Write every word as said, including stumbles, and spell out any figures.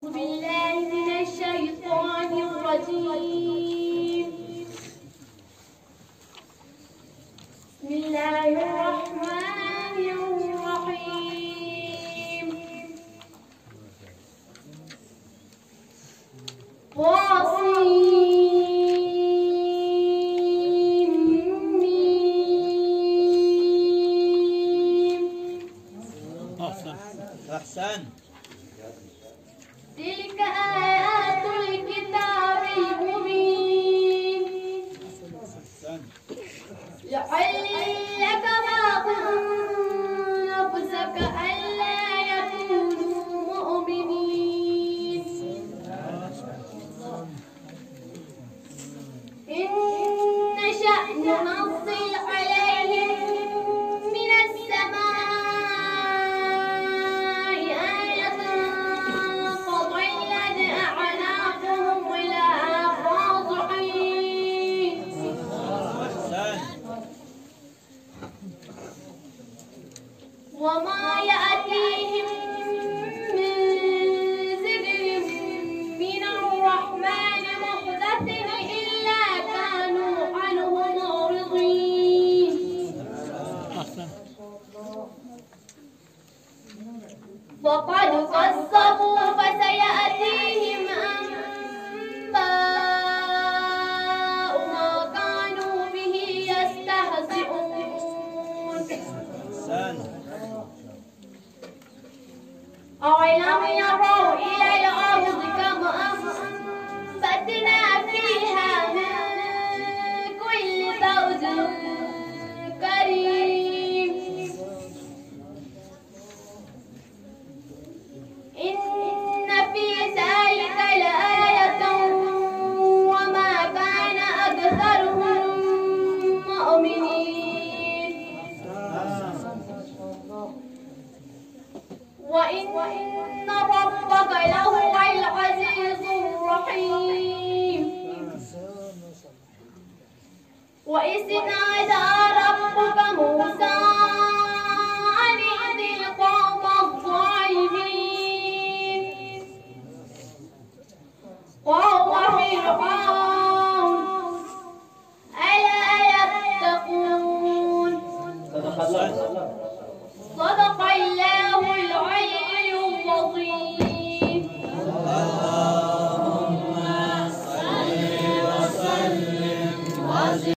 بالله من الشيطان الرجيم. بسم الله الرحمن الرحيم. أحسن. تلك آيات الكتاب المبين. لعلك باخع نفسك ألا يكونوا مؤمنين إن نشأ ننزل عليهم من السماء آية فظلت أعناقهم لها خاضعين. وما يأتيهم من ذكر من الرحمن محدث إلا كانوا عنه معرضين. وقد كذبوا فسيأتيهم أنباء ما كانوا به يستهزئون. أولم يروا إلى الأرض كم أنبتنا فيها من كل زوج كريم إن في ذلك لآية وما كان أكثرهم مؤمنين وإن ربك لهو العزيز الرحيم. وإذ نادى ربك موسى أن ائت القوم الظالمين قوم فرعون ألا يتقون. صدق الله.